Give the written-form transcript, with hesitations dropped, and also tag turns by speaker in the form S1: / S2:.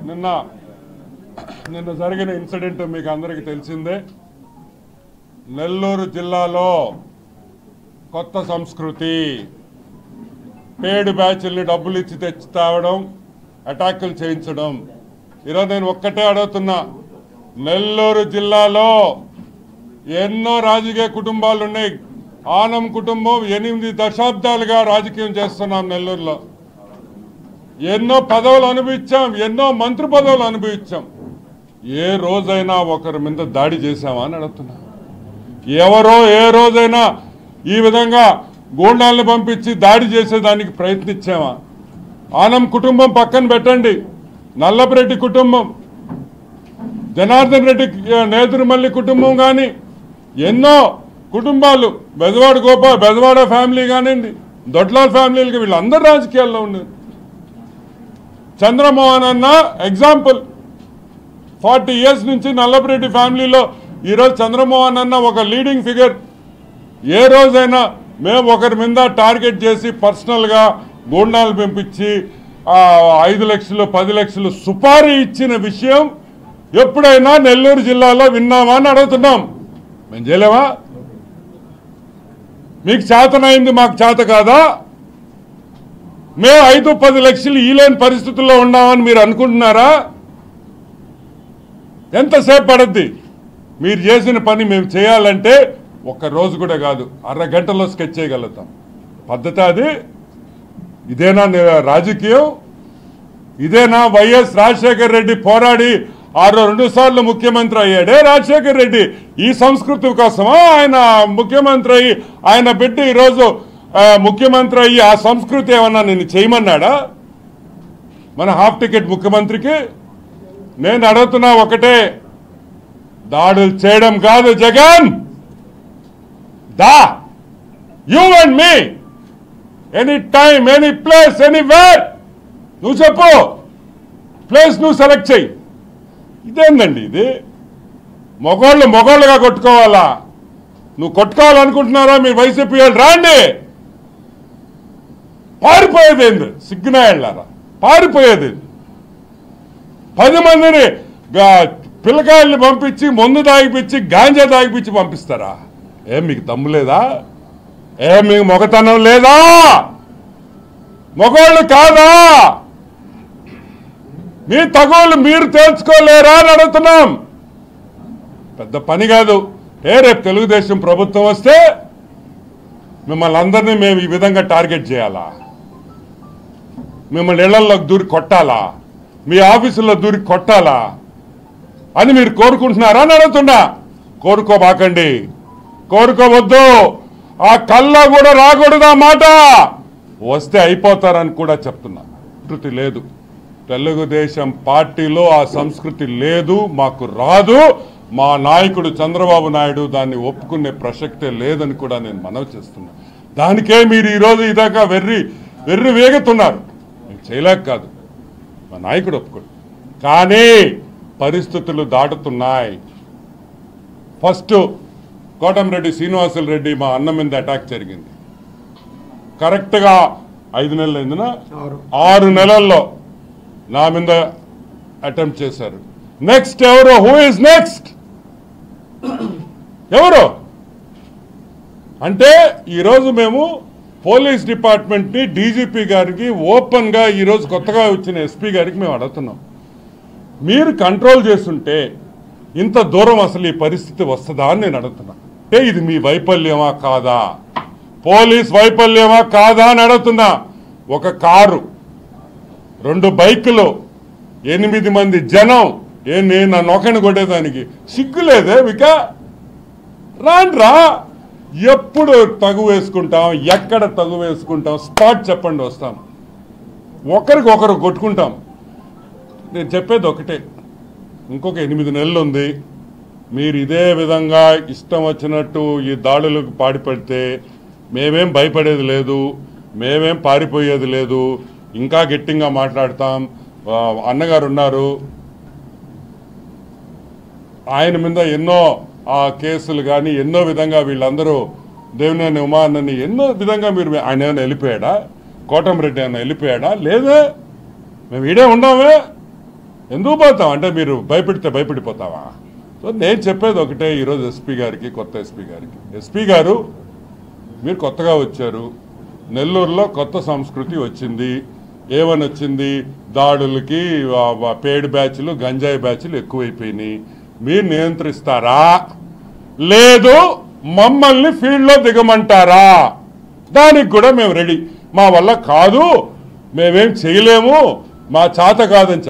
S1: నిన్న జరిగిన ఇన్సిడెంట్ మీకు అందరికీ తెలిసిందే. నెల్లూరు జిల్లాలో కొత్త సంస్కృతి, పేడ్ బ్యాచ్ల్ని డబ్బులు ఇచ్చి తెచ్చి తేవడం, అటాకులు చేయించడం. ఈరోజు నేను ఒక్కటే అడుగుతున్నా, నెల్లూరు జిల్లాలో ఎన్నో రాజకీయ కుటుంబాలు ఉన్నాయి. ఆనం కుటుంబం 8 దశాబ్దాలుగా రాజకీయం చేస్తున్నాం నెల్లూరులో. ఎన్నో పదవులు అనుభవించాం, ఎన్నో మంత్రి పదవులు అనుభవించాం. ఏ రోజైనా ఒకరి మీద దాడి చేశామా అని అడుగుతున్నా. ఎవరో ఏ రోజైనా ఈ విధంగా గూండాలను పంపించి దాడి చేసేదానికి ప్రయత్నించామా? ఆనం కుటుంబం పక్కన పెట్టండి, నల్లపరెడ్డి కుటుంబం, జనార్దన్ రెడ్డి నేదురుమల్లి కుటుంబం కానీ ఎన్నో కుటుంబాలు, బెజవాడ ఫ్యామిలీ కానివ్వండి, దొడ్లాల్ ఫ్యామిలీలకి, వీళ్ళందరూ రాజకీయాల్లో ఉన్నారు. చంద్రమోహన్ అన్న ఎగ్జాంపుల్. 40 years నుంచి నల్లపరెడ్డి ఫ్యామిలీలో ఈరోజు చంద్రమోహన్ అన్న ఒక లీడింగ్ ఫిగర్. ఏ రోజైనా మేము ఒకరి మీద టార్గెట్ చేసి పర్సనల్గా గూండాలు పంపించి 5 లక్షలు 10 లక్షలు సుపారీ ఇచ్చిన విషయం ఎప్పుడైనా నెల్లూరు జిల్లాలో విన్నామా అని అడుగుతున్నాం. మేము చేయలేమా? మీకు చేతనైంది, మాకు చేత కాదా? మేము 5-10 లక్షలు ఈలేని పరిస్థితుల్లో ఉన్నామని మీరు అనుకుంటున్నారా? ఎంతసేపు పడద్ది మీరు చేసిన పని మేము చేయాలంటే? ఒక్క రోజు కూడా కాదు, అరగంటలో స్కెచ్ చేయగలుగుతాం. పద్ధతి అది? ఇదేనా రాజకీయం? ఇదేనా? వైఎస్ రాజశేఖర రెడ్డి పోరాడి 2 సార్లు ముఖ్యమంత్రి అయ్యాడే రాజశేఖర రెడ్డి. ఈ సంస్కృతి కోసమా ఆయన ముఖ్యమంత్రి అయ్యి, ఆయన బిడ్డ ఈరోజు ముఖ్యమంత్రి అయ్యి ఆ సంస్కృతి ఏమన్నా నేను చేయమన్నాడా మన హాఫ్ టికెట్ ముఖ్యమంత్రికి? నేను అడుగుతున్నా ఒకటే, దాడులు చేయడం కాదు Jagan. You and me, any time, any place, anywhere. నువ్వు చెప్పు, ప్లేస్ నువ్వు సెలెక్ట్ చెయ్యి. ఇదేందండి ఇది? మొగోళ్ళుగా కొట్టుకోవాలా? నువ్వు కొట్టుకోవాలనుకుంటున్నారా మీరు వైసీపీ వాళ్ళు? రాండి. పారిపోయేది ఏంది? సిగ్గునాయాళ్ళారా, పారిపోయేది? 10 మందిని పిల్లకాయల్ని పంపించి మందు తాగిపించి గాంజా తాగిపించి పంపిస్తారా? ఏం మీకు దమ్ము లేదా? ఏం మీకు మొగతనం లేదా? మొగోళ్ళు కాదా? మీ తగులు మీరు తేల్చుకోలేరా అని అడుగుతున్నాం. పెద్ద పని కాదు. రేపు తెలుగుదేశం ప్రభుత్వం వస్తే మిమ్మల్ని అందరినీ మేము ఈ విధంగా టార్గెట్ చేయాలా? మిమ్మల్ని ఇళ్లలోకి దూరి కొట్టాలా? మీ ఆఫీసుల్లో దూరి కొట్టాలా అని మీరు కోరుకుంటున్నారా అని అడుగుతున్నా. కోరుకోబాకండి, కోరుకోవద్దు. ఆ కళ్ళ కూడా రాకూడదు ఆ మాట. వస్తే అయిపోతారని కూడా చెప్తున్నా. సంస్కృతి లేదు తెలుగుదేశం పార్టీలో, ఆ సంస్కృతి లేదు, మాకు రాదు. మా నాయకుడు చంద్రబాబు నాయుడు దాన్ని ఒప్పుకునే ప్రసక్తే లేదని కూడా నేను మనవి చేస్తున్నా. దానికే మీరు ఈరోజు ఇదాకా వెర్రి వేగుతున్నారు. మేము చేయలేక కాదు, మా నాయకుడు ఒప్పుకోడు. కానీ పరిస్థితులు దాటుతున్నాయి. ఫస్ట్ కోటంరెడ్డి శ్రీనివాసులు రెడ్డి మా అన్న మీద అటాక్ జరిగింది. కరెక్ట్గా 5 నెలలు అయిందినా, 6 నెలల్లో నా మీద అటెంప్ట్ చేశారు. నెక్స్ట్ ఎవరు? Who is next? ఎవరు అంటే ఈరోజు మేము పోలీస్ డిపార్ట్మెంట్ని, డీజీపీ గారికి ఓపెన్గా ఈరోజు కొత్తగా వచ్చిన ఎస్పీ గారికి మేము అడుగుతున్నాం, మీరు కంట్రోల్ చేస్తుంటే ఇంత దూరం అసలు ఈ పరిస్థితి వస్తుందా అని నేను అడుగుతున్నా. అంటే ఇది మీ వైఫల్యమా కాదా? పోలీస్ వైఫల్యమా కాదా అని అడుగుతున్నా. ఒక కారు, 2 బైకులు, 8 మంది జనం, నేను నా నొకని కొట్టేదానికి సిగ్గులేదే విక? రాండ్రా. ఎప్పుడు తగు వేసుకుంటాం, ఎక్కడ తగు వేసుకుంటాం, స్పాట్ చెప్పండి, వస్తాం. ఒకరికొకరు కొట్టుకుంటాం. నేను చెప్పేది ఒకటే, ఇంకొక 8 నెలలు ఉంది. మీరు ఇదే విధంగా ఇష్టం వచ్చినట్టు ఈ దాడులకు పాడిపడితే మేమేం భయపడేది లేదు, మేమేం పారిపోయేది లేదు. ఇంకా గట్టిగా మాట్లాడతాం. అన్నగారు ఉన్నారు, ఆయన మీద ఎన్నో కేసులు కానీ ఎన్నో విధంగా వీళ్ళందరూ దేవినేని ఉమా అన్నని ఎన్నో విధంగా మీరు ఆయన ఏమైనా వెళ్ళిపోయాడా? కోటంరెడ్డి ఏమైనా వెళ్ళిపోయాడా? లేదే. మేము ఈడే ఉన్నామే. ఎందుకు పోతాం అంటే మీరు భయపెడితే భయపడిపోతావా? సో నేను చెప్పేది ఒకటే ఈరోజు ఎస్పీ గారికి, కొత్త ఎస్పీ గారికి, ఎస్పీ గారు మీరు కొత్తగా వచ్చారు, నెల్లూరులో కొత్త సంస్కృతి వచ్చింది. ఏమని వచ్చింది? దాడులకి పేడ్ బ్యాచ్లు, గంజాయి బ్యాచ్లు ఎక్కువైపోయినాయి. మీరు నియంత్రిస్తారా లేదు మమ్మల్ని ఫీల్డ్లో దిగమంటారా? దానికి కూడా మేము రెడీ. మా వల్ల కాదు, మేమేం చేయలేము, మా చేత కాదని